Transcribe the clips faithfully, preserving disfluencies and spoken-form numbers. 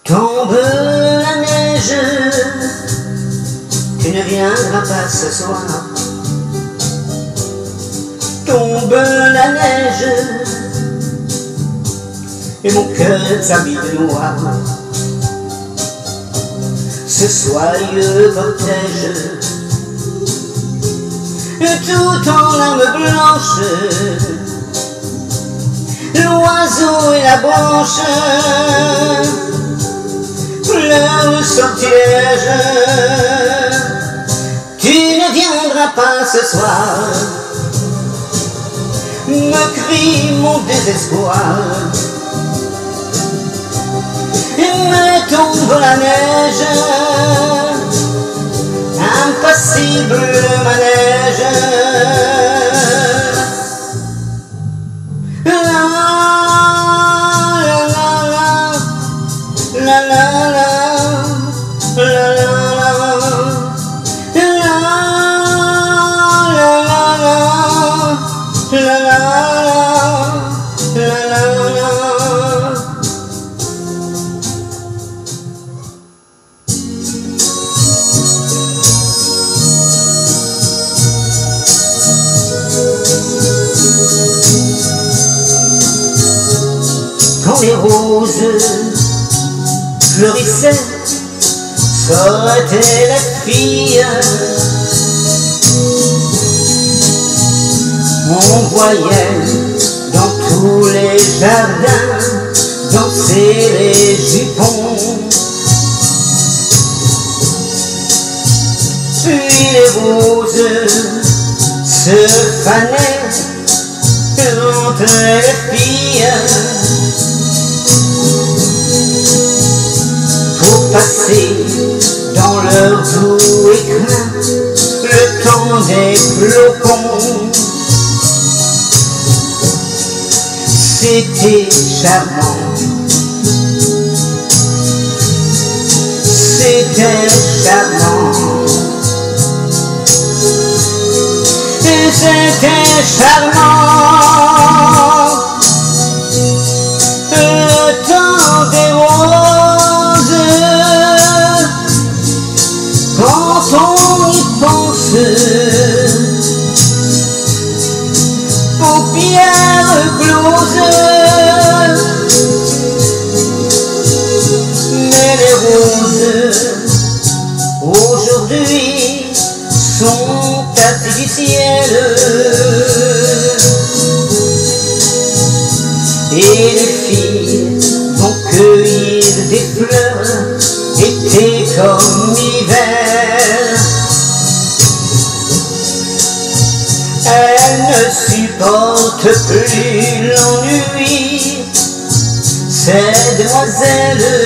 Tombe la neige, tu ne viendras pas ce soir. Tombe la neige, et mon cœur s'habille de noir. Ce soyeux cortège, tout en larmes blanches, l'oiseau et la branche pleurent le sortilège. Tu ne viendras pas ce soir, me crie mon désespoir. Mais tombe la neige, impassible le manège. La la la la la la la quand les roses fleurissaient, sortaient les filles. On voyait dans tous les jardins danser les jupons. Puis les roses se fanaient, rentraient les filles pour passer dans leur doux écrin le temps des flocons. C'était charmant, c'était charmant, et c'était charmant. Le temps des roses, quand on y pense, paupières closes. Mais les roses aujourd'hui sont artificielles, et les filles vont cueillir des fleurs été comme hiver. Elles ne supportent plus l'ennui, ces demoiselles.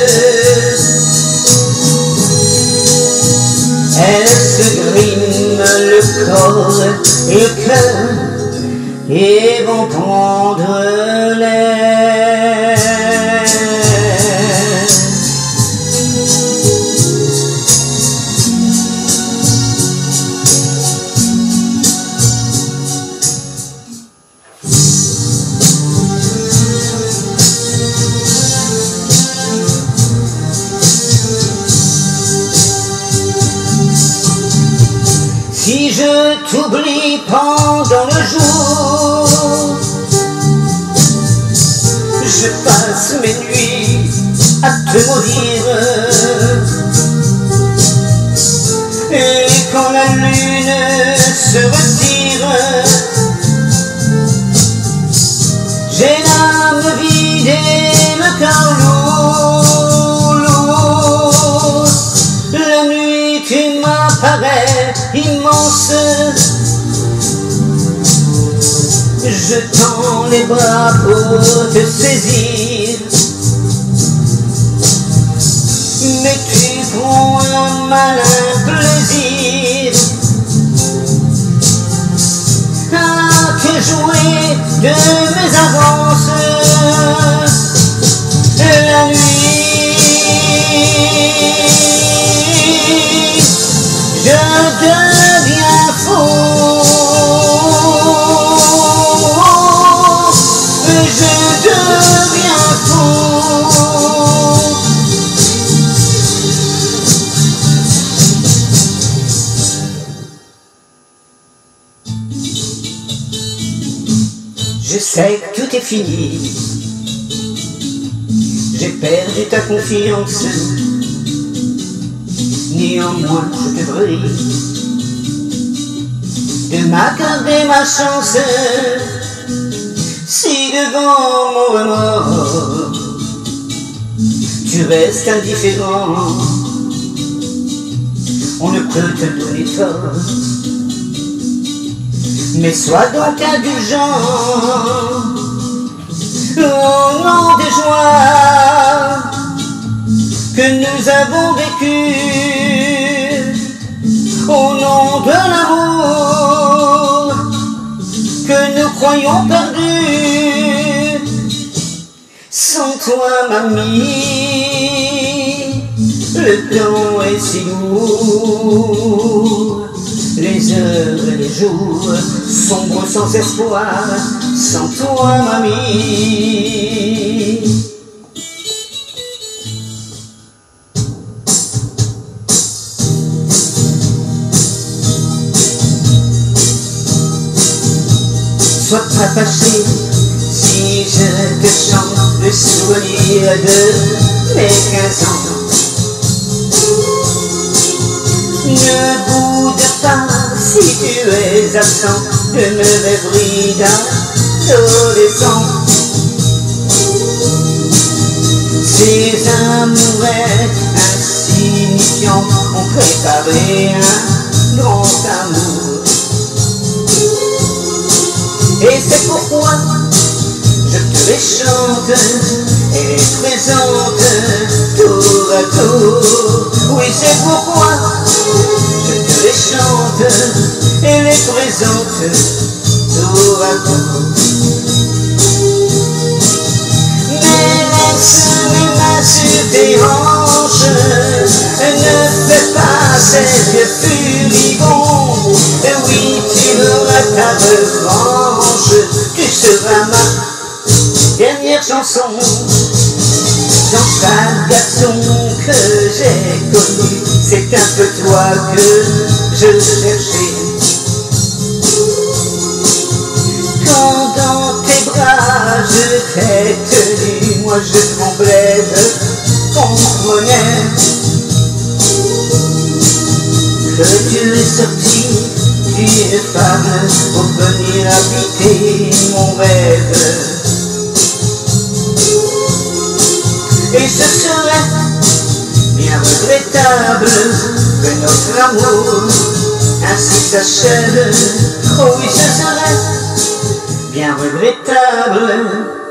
Elles se griment le corps et le cœur et vont prendre l'air. Si je t'oublie pendant le jour, je passe mes nuits à te maudire. Et quand la lune se retire, j'ai l'âme vide et le cœur lourd, lourd. La nuit tu m'apparais immense, je tends les bras pour te saisir, mais tu prends un malin plaisir à te jouer de mes avances. La nuit, je deviens fou, je deviens fou. c'est que tout est fini. J'ai perdu ta confiance, néanmoins je te brille de m'accorder ma chance. Si devant mon remords tu restes indifférent, on ne peut te donner tort. Mais sois donc indulgent, au nom des joies que nous avons vécues, au nom de l'amour que nous croyons perdu. Sans toi, mamie, le temps est si lourd. Les heures et les jours sombres sans espoir. Sans toi, mamie. Sois pas fâché si je te chante le souvenir de mes quinze ans. Ne boude pas si tu es absent de mes rêveries d'adolescent. Ces amourettes insignifiants ont préparé un grand amour. Et c'est pourquoi je te les chante et les présente tour à tour. Oui, c'est pourquoi je te les chante et les présente tour à tour. Mais laisse mes mains sur tes hanches, ne fais pas ces yeux furibonds. Oui, tu auras ta revanche, tu seras ma dernière chanson. Dans chaque garçon que j'ai connu, c'est un peu toi que je cherchais. Quand dans tes bras je t'ai tenu, moi je tremblais, je comprenais que tu es sorti d'une femme pour venir habiter mon rêve. Et ce serait bien regrettable que notre amour ainsi s'achève. Oh oui, ce serait bien regrettable